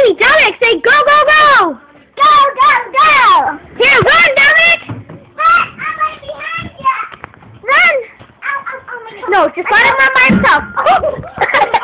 Hey, Dominic, say go, go, go! Go, go, go! Here, run, Dominic! Run! I'm right behind you! Run! Ow, ow, oh my God. No, just let him run by himself.